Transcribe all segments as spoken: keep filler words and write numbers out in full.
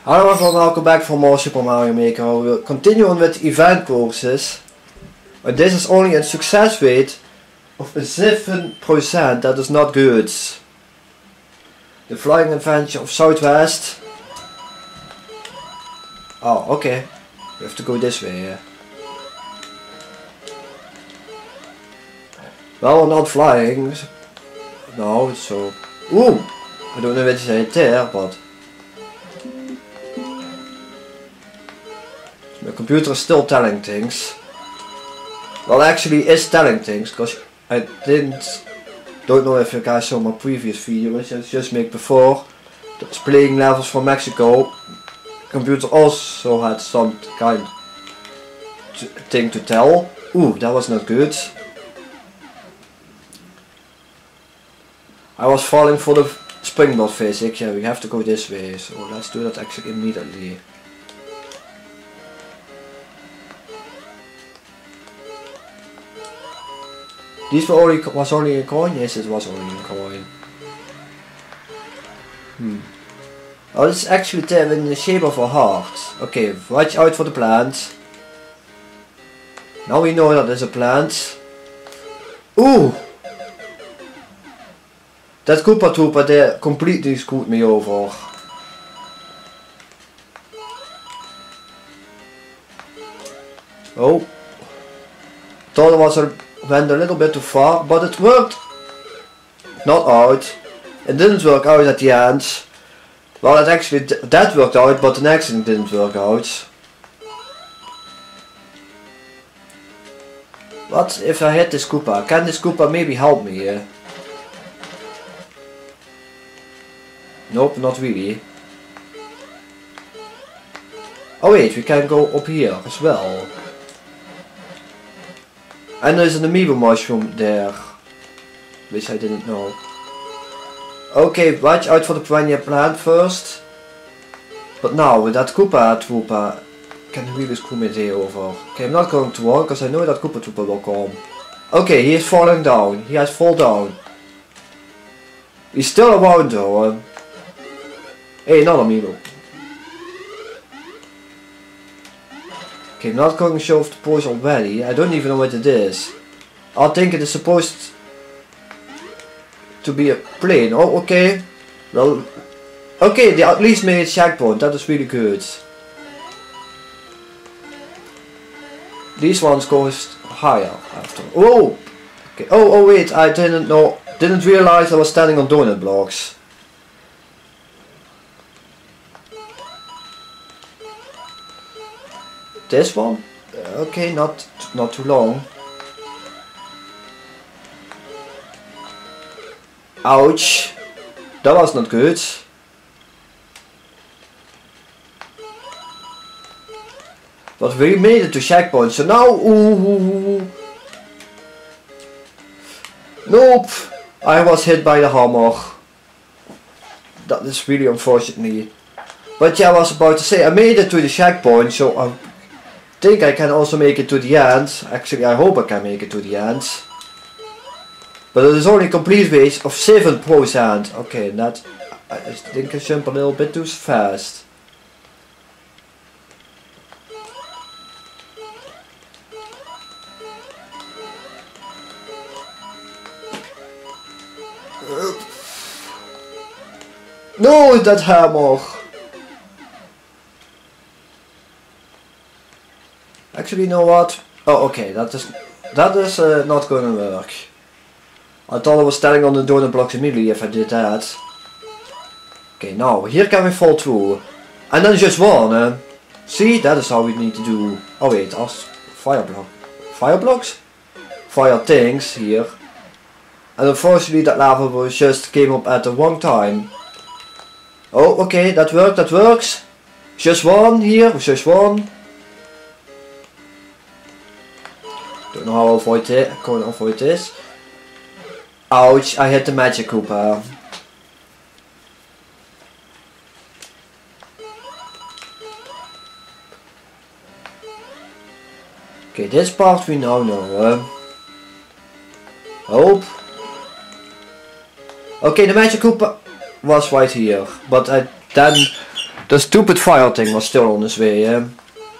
Hello everyone, welcome back for more Super Mario Maker. We'll continue on with event courses. And this is only a success rate of seven percent, that is not good. The Flying Adventure of Southwest. Oh, okay. We have to go this way, yeah. Well, we're not flying. No, so... Ooh! I don't know what to say there, but... The computer is still telling things. Well, actually is telling things, because I didn't... Don't know if you guys saw my previous video, which I just made before. That's playing levels for Mexico. Computer also had some kind of thing to tell. Ooh, that was not good. I was falling for the springboard physics. Yeah, we have to go this way, so let's do that actually immediately. These were only was only a coin? Yes, it was only a coin. Hmm. Oh, this is actually there in the shape of a heart. Okay, watch out for the plant. Now we know that there's a plant. Ooh! That Koopa Troopa there completely screwed me over. Oh. Thought it was a, went a little bit too far, but it worked. Not out. It didn't work out at the end. Well, it actually that worked out, but the next thing didn't work out. What if I hit this Koopa? Can this Koopa maybe help me here? Nope, not really. Oh wait, we can go up here as well. And there's an amiibo mushroom there, which I didn't know. Okay, watch out for the piranha plant first. But now with that Koopa Troopa can really screw me there over. Okay, I'm not going to walk because I know that Koopa Troopa will come. Okay, he is falling down. He has fallen down. He's still around though. Hey, another amiibo. Okay, I'm not going to show off the pose already. I don't even know what it is. I think it is supposed to be a plane. Oh, okay. Well, okay, they at least made a checkpoint. That is really good. These ones go higher after. Oh! Okay. Oh, oh wait, I didn't know. Didn't realize I was standing on donut blocks. This one? Okay, not not too long. Ouch! That was not good. But we made it to checkpoint, so now ooh, nope! I was hit by the hammer. That is really unfortunately. But yeah, I was about to say I made it to the checkpoint, so I think I can also make it to the end. Actually, I hope I can make it to the end. But it is only a complete waste of seven percent. Okay, that I think I jump a little bit too fast. No, that hammer! Actually, you know what? Oh, okay, that is that is uh, not gonna work. I thought I was standing on the donut blocks immediately if I did that. Okay, now here can we fall through, and then just one. Uh, see, that is how we need to do. Oh wait, us fire block, fire blocks, fire things here. And unfortunately, that lava was just came up at the wrong time. Oh, okay, that worked. That works. Just one here. Just one. Don't know how I'll avoid it. I'm going to avoid this. Ouch, I hit the magic Koopa. Okay, this part we now know. Uh. Hope. Okay, the magic Koopa was right here. But I then The stupid fire thing was still on his way, yeah.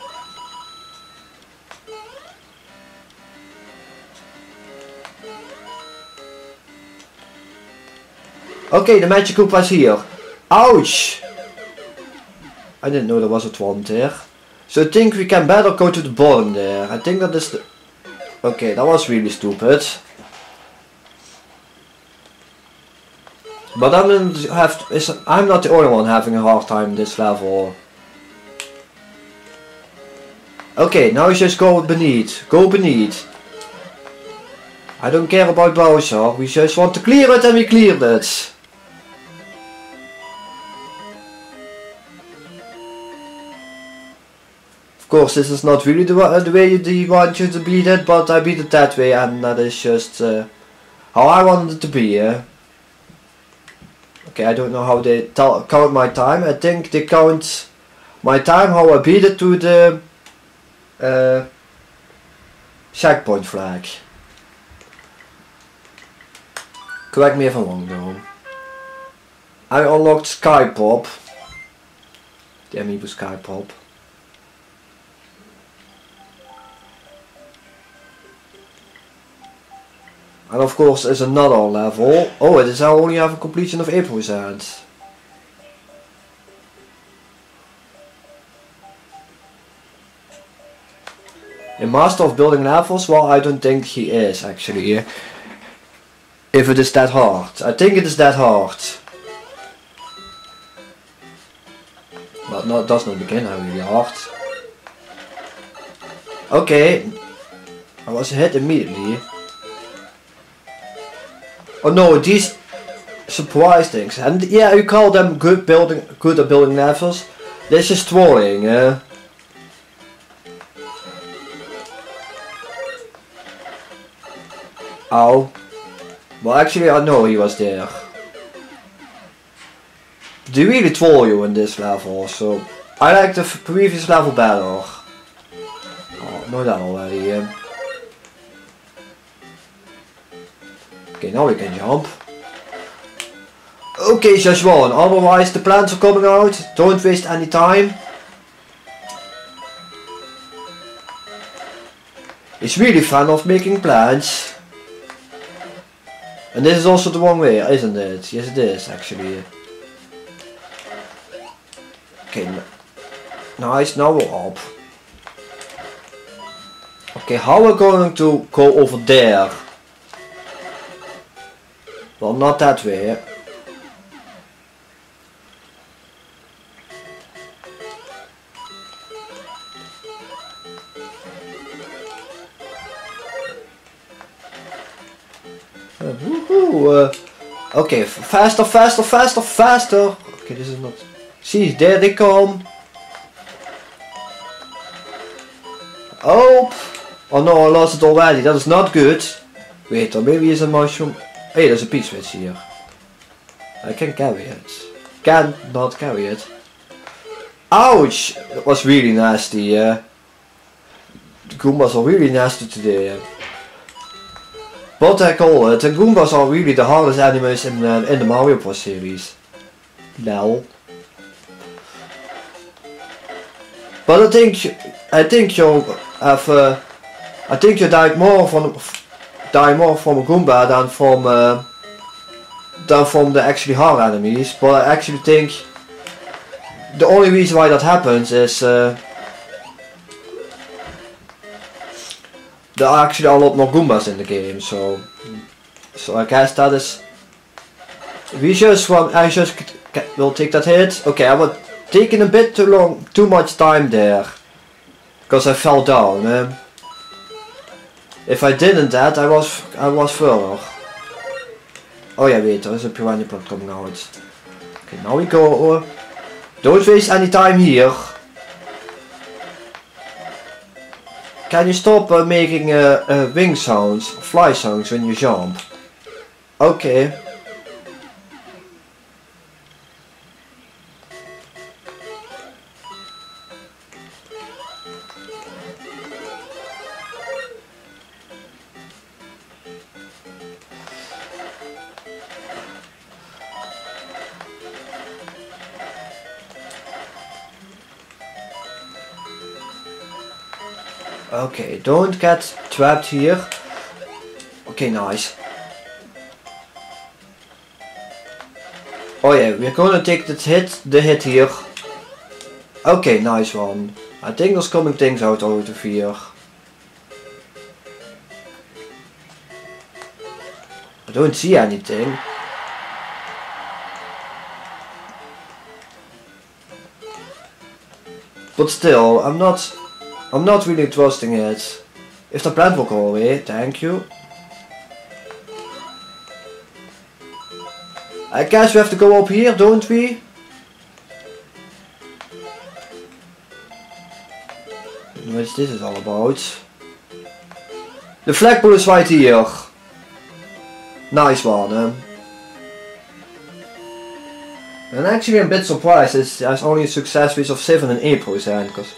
Okay, the magic Koopa is here. Ouch! I didn't know there was a Twant there. So I think we can better go to the bottom there. I think that is the... Okay, that was really stupid. But I'm, have to, is, I'm not the only one having a hard time this level. Okay, now just go beneath. Go beneath. I don't care about Bowser. We just want to clear it and we cleared it. Of course, this is not really the, uh, the way you want you to beat it, but I beat it that way, and that is just uh, how I wanted it to be. Uh. Okay, I don't know how they count my time. I think they count my time how I beat it to the uh, checkpoint flag. Correct me if I'm wrong though. I unlocked Sky Pop. The Amiibo Sky Pop. And of course there's another level. Oh, it is I only have a completion of eight percent. A master of building levels? Well, I don't think he is actually. If it is that hard. I think it is that hard. But no, it does not begin really hard. Okay. I was hit immediately. Oh no, these surprise things. And yeah, you call them good building, good at building levels. This is trolling, eh? Ow. Well, actually, I know he was there. They really troll you in this level, so I like the previous level better. Oh, know that already. Eh? Okay, now we can jump. Okay, just one. Otherwise, the plants are coming out. Don't waste any time. It's really fun of making plants. And this is also the wrong way, isn't it? Yes, it is actually. Okay, nice. Now we're up. Okay, how are we going to go over there? Well, not that way. Uh, woohoo! Uh, okay, faster, faster, faster, faster! Okay, this is not... See, there they come! Oh! Oh no, I lost it already, that is not good! Wait, or maybe it's a mushroom... Hey, there's a P switch here. I can carry it. Can not carry it. Ouch! That was really nasty, uh. The Goombas are really nasty today. But I call it, the Goombas are really the hardest enemies in, uh, in the Mario Bros series. Lol. But I think, I think you have, uh, I think you died more from... die more from a Goomba than from uh, than from the actually hard enemies, but I actually think the only reason why that happens is uh, there are actually a lot more Goombas in the game, so so I guess that is we just want I just will take that hit. Okay, I was taking a bit too long, too much time there because I fell down. Um, If I didn't that, I was I was further. Oh yeah, wait, there is a piranha plant coming out. Okay, now we go. Don't waste any time here. Can you stop uh, making uh, uh, wing sounds, fly sounds when you jump? Okay. Okay, don't get trapped here. Okay, nice. Oh yeah, we're gonna take the hit, the hit here. Okay, nice one. I think there's coming things out out of here. I don't see anything. But still, I'm not, I'm not really trusting it. If the plant will go away, thank you. I guess we have to go up here, don't we? What this is all about? The flagpole is right here. Nice one, eh? And actually I'm a bit surprised it's there's only a success rate of seven and eight percent, because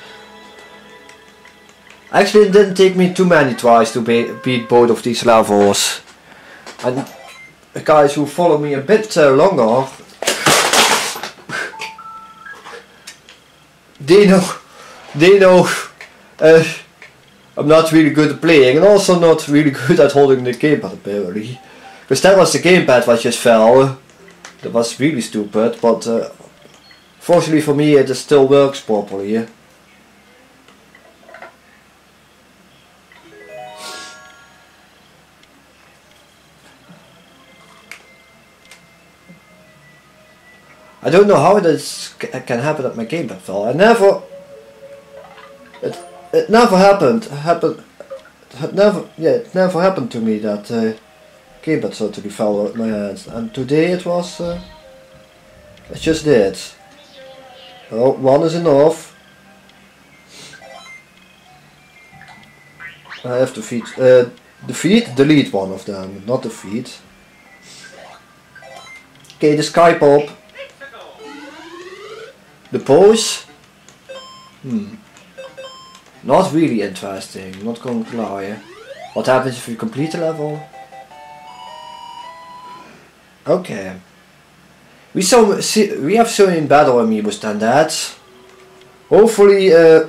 actually it didn't take me too many tries to be beat both of these levels. And the guys who follow me a bit uh, longer, they know, they know uh, I'm not really good at playing, and also not really good at holding the gamepad apparently. Because that was the gamepad that just fell. That was really stupid, but uh, fortunately for me it still works properly. I don't know how this can happen that my gamepad fell. I never... It, it never happened. Happened... It never... Yeah, it never happened to me that... Uh, gamepad totally fell out of my hands, and today it was, uh, it just did. Oh, one is enough. I have to defeat, uh, defeat, delete one of them, not defeat. Okay, the sky pop. The pose. Hmm. Not really interesting, not going to lie. What happens if you complete the level? Okay. We saw see, we have seen better amiibos than that. Hopefully uh,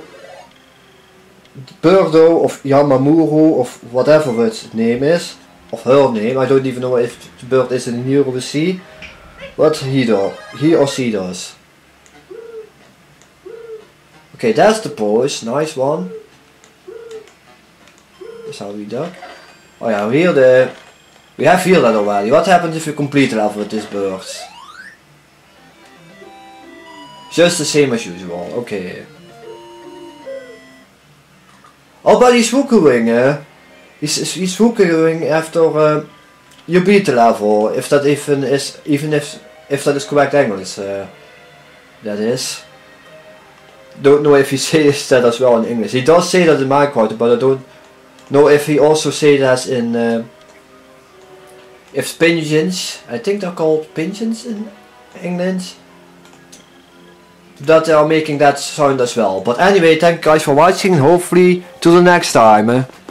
Birdo of Yamamuro of whatever its name is, of her name, I don't even know if the bird is in the Euro of the Sea, but he does, he or she does. Okay, that's the pose, nice one. That's how we do. Oh yeah, here the we have here that already. What happens if you complete the level with this bird? Just the same as usual, okay. Oh, but he's wookering, eh? He's, he's wookering after uh, you beat the level, if that even is, even if, if that is correct English, uh, that is. Don't know if he says that as well in English. He does say that in Minecraft, but I don't know if he also says that in... Uh, If pigeons, I think they're called pigeons in England, that they are making that sound as well. But anyway, thank you guys for watching, hopefully till the next time. Eh?